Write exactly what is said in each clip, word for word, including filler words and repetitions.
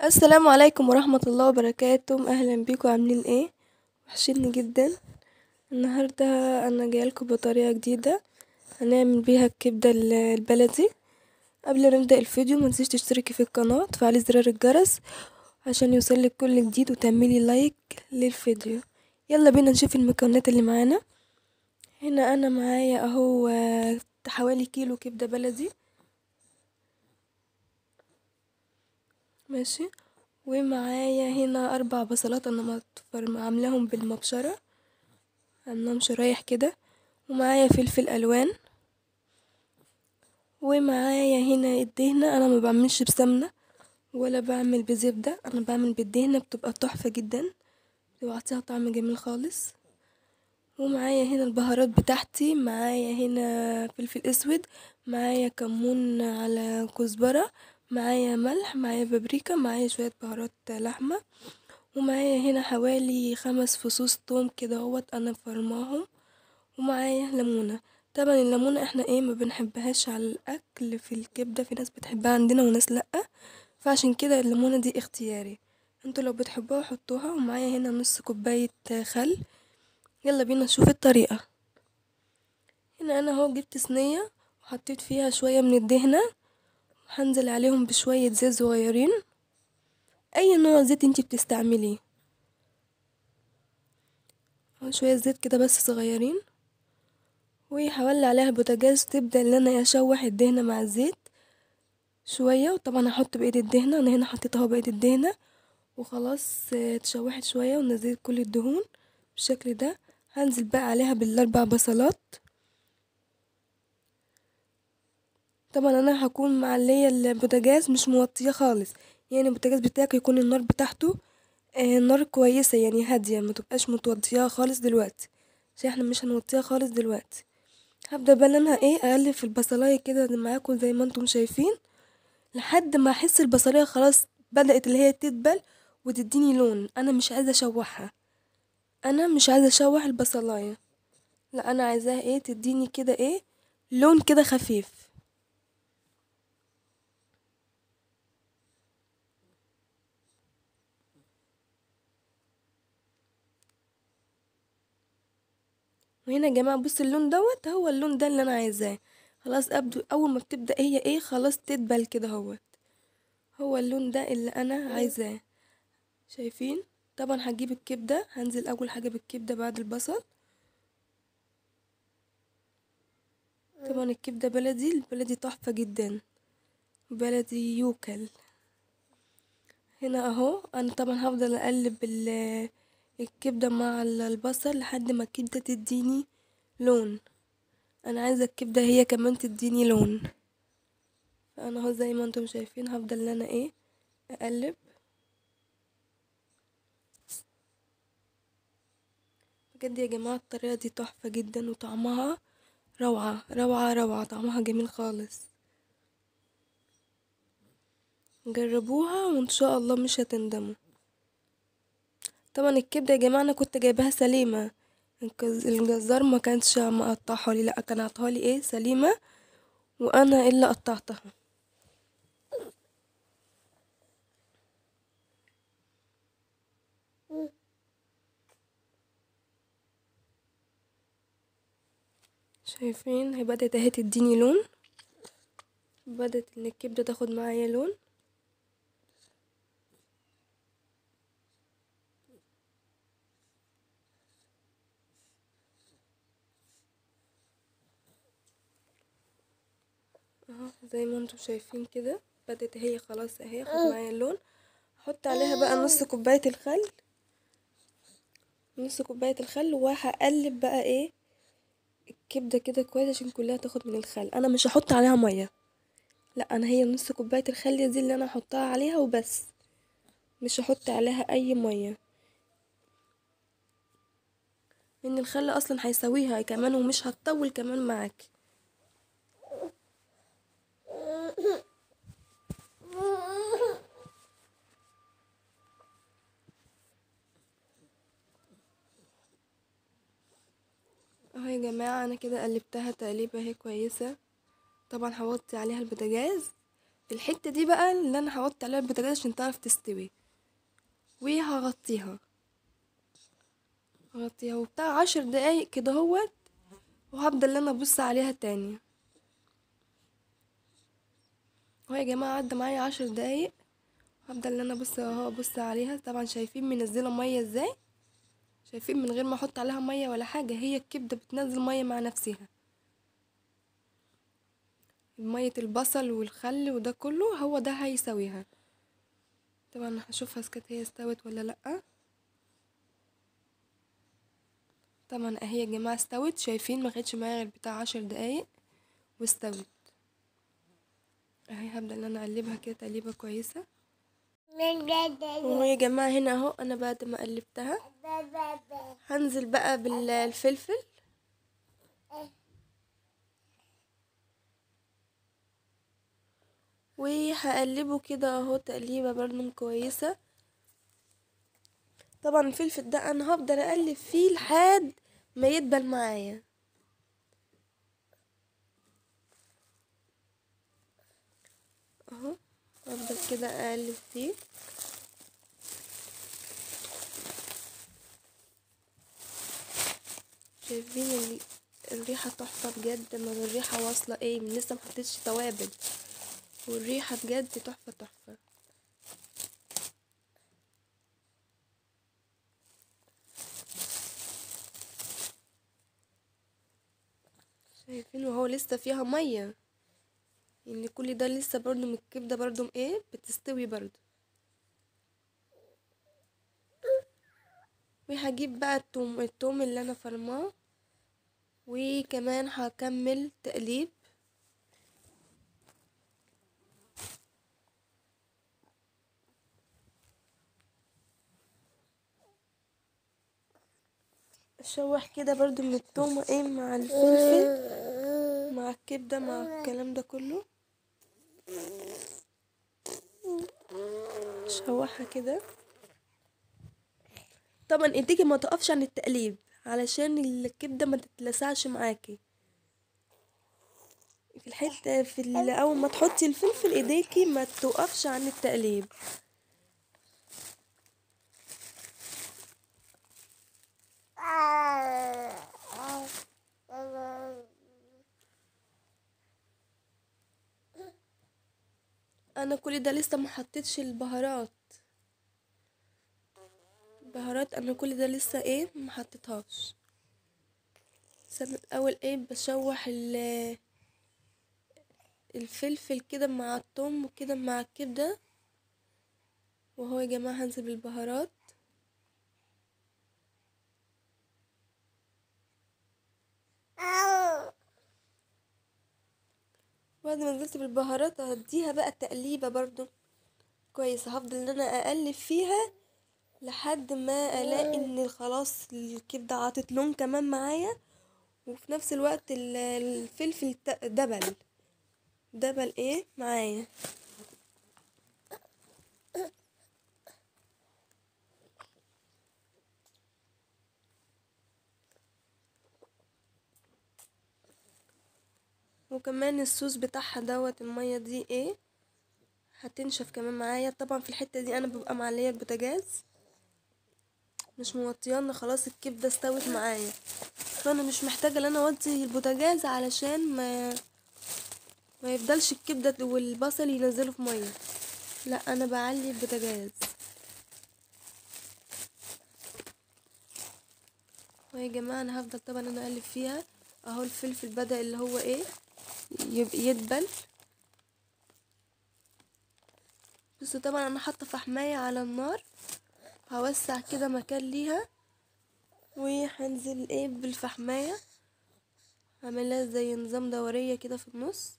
السلام عليكم ورحمة الله وبركاته. اهلا بيكم، عاملين ايه؟ وحشيني جدا. النهاردة انا جايلكم بطريقة جديدة هنعمل بيها الكبدة ال- البلدي. قبل ما نبدأ الفيديو منسيش تشتركي في القناة وتفعلي زرار الجرس عشان يوصلك كل جديد وتعملي لايك للفيديو. يلا بينا نشوف المكونات اللي معانا. هنا انا معايا اهو آه، حوالي كيلو كبدة بلدي. ماشي. ومعايا هنا اربع بصلات انا مطفر- عاملاهم بالمبشرة، عاملاهم شرايح كده. ومعايا فلفل الوان. ومعايا هنا الدهنة، انا ما بعملش بسمنة ولا بعمل بزبدة، انا بعمل بالدهنة، بتبقى تحفة جدا، بتعطيها طعم جميل خالص. ومعايا هنا البهارات بتاعتي، معايا هنا فلفل اسود، معايا كمون على كزبرة، معايا ملح، معايا بابريكا، معايا شوية بهارات لحمة. ومعايا هنا حوالي خمس فصوص توم كده اهوت انا فرماهم. ومعايا ليمونة. طبعا الليمونة احنا ايه ما بنحبهاش على الاكل في الكبدة، في ناس بتحبها عندنا وناس لأ، فعشان كده الليمونة دي اختياري، انتوا لو بتحبوها حطوها. ومعايا هنا نص كوباية خل. يلا بينا نشوف الطريقة. هنا انا اهو جبت صينية وحطيت فيها شوية من الدهنة، هنزل عليهم بشوية زيت صغيرين، اي نوع زيت انتي بتستعمليه، أهو شوية زيت كده بس صغيرين. وهولع عليها البوتاجاز، تبدأ ان انا اشوح الدهنة مع الزيت شوية. وطبعا هحط بقية الدهنة، انا هنا حطيت اهو بقية الدهنة وخلاص. آه، اتشوحت شوية ونزلت كل الدهون بالشكل ده. هنزل بقى عليها بالاربع بصلات. طبعا انا هكون معلية البوتاجاز مش موطية خالص، يعني البوتاجاز بتاعك يكون النار بتاعته آه نار كويسة، يعني هادية، ما تبقاش متوطيها خالص دلوقتي، عشان احنا مش هنوطيها خالص دلوقتي. هبدأ بقى ان انا ايه اقلب في البصلاية كده معاكم زي ما انتم شايفين، لحد ما احس البصلية خلاص بدأت اللي هي تدبل وتديني لون. انا مش عايزة اشوحها، انا مش عايزة اشوح البصلاية، لا انا عايزاها ايه تديني كده ايه لون كده خفيف. وهنا يا جماعة بص اللون دوت هو اللون ده اللي انا عايزاه. خلاص ابدو اول ما بتبدأ هي ايه خلاص تدبل كده اهوت، هو اللون ده اللي انا عايزاه. شايفين؟ طبعا هجيب الكبدة، هنزل اول حاجة بالكبدة بعد البصل. طبعا الكبدة بلدي، البلدي تحفة جدا، بلدي يوكل. هنا اهو انا طبعا هفضل اقلب ال- الكبدة مع ال- البصل لحد ما الكبدة تديني لون. انا عايزة الكبدة هي كمان تديني لون، فانا اهو زي ما انتم شايفين هفضل ان انا ايه اقلب. بجد يا جماعة الطريقة دي تحفة جدا وطعمها روعة روعة روعة، طعمها جميل خالص، جربوها وان شاء الله مش هتندموا. طبعا الكبدة يا جماعة انا كنت جايباها سليمة، الجز- الجزار ما كانش مقطعها لي، لا كان عطاها لي ايه سليمة، وانا اللي قطعتها. شايفين هي بدأت اهي تديني لون، بدأت ان الكبدة تاخد معايا لون. اهو زي ما انتم شايفين كده بدأت هي خلاص اهي اخد معايا اللون. احط عليها بقى نص كوباية الخل، نص كوباية الخل، وهقلب بقى ايه الكبدة كده كويس عشان كلها تاخد من الخل. انا مش هحط عليها مية، لا انا هي نص كوباية الخل دي اللي انا هحطها عليها وبس، مش هحط عليها اي مية، لان الخل اصلا هيسويها كمان ومش هتطول كمان معاك. اهو يا جماعة انا كده قلبتها تقليبة اهي كويسة. طبعا هوطي عليها البوتاجاز الحتة دي بقى اللي انا هحط عليها البوتاجاز عشان تعرف تستوي، وهغطيها هغطيها وبتاع عشر دقايق كده هوت، وهفضل ان انا ابص عليها تاني. اهو يا جماعة عدى معايا عشر دقايق، هفضل ان انا ابص اهو ابص عليها. طبعا شايفين منزله ميه ازاي؟ شايفين من غير ما احط عليها ميه ولا حاجه هي الكبده بتنزل ميه مع نفسها. ميه البصل والخل وده كله هو ده هيسويها. طبعا هشوفها اسكت هي استوت ولا لا. طبعا اهي يا جماعه استوت، شايفين ما خدش معايا غير بتاع عشر دقايق واستوت. اهي هبدا ان انا اقلبها كده تقليبه كويسه. وهو يا جماعه هنا اهو انا بعد ما قلبتها هنزل بقى بالفلفل. وهقلبه كده اهو تقليبه برضو كويسه. طبعا الفلفل ده انا هفضل اقلب فيه لحد ما يدبل معايا اهو. هفضل كده اقلب فيه. شايفين ال- الريحه تحفه بجد، ما الريحه واصله ايه من لسه محطتش توابل، والريحه بجد تحفه تحفه. شايفين وهو لسه فيها ميه، ان كل ده لسه برضو من الكبده برضو ايه بتستوي برضو. وهجيب بقى التوم التوم اللي انا فرماه، وكمان هكمل تقليب. اشوح كده برضو من التوم ايه مع الفلفل مع الكبده مع الكلام ده كله. اشوحها كده. طبعا ايديكي ما تقفش عن التقليب علشان الكبده ما تتلسعش معاكي في الحته في ال- اول ما تحطي الفلفل ايديكي ما توقفش عن التقليب. انا كل ده لسه ما حطيتش البهارات. بهارات انا كل ده لسه ايه ما حطيتهاش. استنى الاول ايه بشوح ال- الفلفل كده مع الثوم وكده مع الكبده. وهو يا جماعه هنزل بالبهارات. بعد ما نزلت بالبهارات هديها بقى تقليبه برضو كويسه. هفضل ان انا اقلب فيها لحد ما الاقي ان خلاص الكبده عطت لون كمان معايا، وفي نفس الوقت ال- الفلفل ت- دبل دبل ايه معايا. وكمان الصوص بتاعها دوت المية دي ايه هتنشف كمان معايا. طبعا في الحتة دي انا ببقى معلية البوتاجاز مش موطيانا، خلاص الكبدة استوت معايا، فانا مش محتاجة ان انا اوطي البوتاجاز علشان ما ما يفضلش الكبدة والبصل ينزلوا في مية. لا انا بعلي البوتاجاز. ويا جماعة انا هفضل طبعا انا اقلب فيها اهو. الفلفل بدأ اللي هو ايه يبقى يدبل. بصوا طبعا انا حاطه فحمايه على النار، هوسع كده مكان ليها وهنزل ايه بالفحمايه، هعملها زي نظام دوريه كده في النص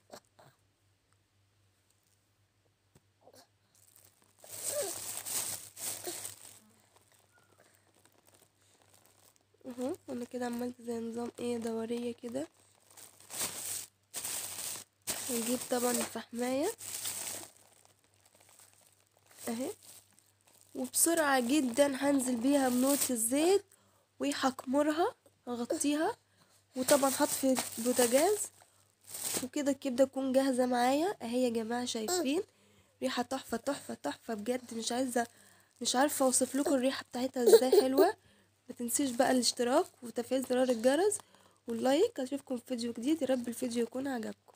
اهو. انا كده عملت زي نظام ايه دوريه كده. هنجيب طبعا الفحمايه اهي، وبسرعه جدا هنزل بيها بنقطه الزيت وهحمرها، هغطيها. وطبعا هطفي البوتاجاز وكده الكبده تكون جاهزه معايا اهي يا جماعه، شايفين ريحه تحفه تحفه تحفه بجد، مش عايزه مش عارفه اوصف لكم الريحه بتاعتها ازاي حلوه. ما تنسيش بقى الاشتراك وتفعيل زرار الجرس واللايك. اشوفكم في فيديو جديد، يا رب الفيديو يكون عجبكم.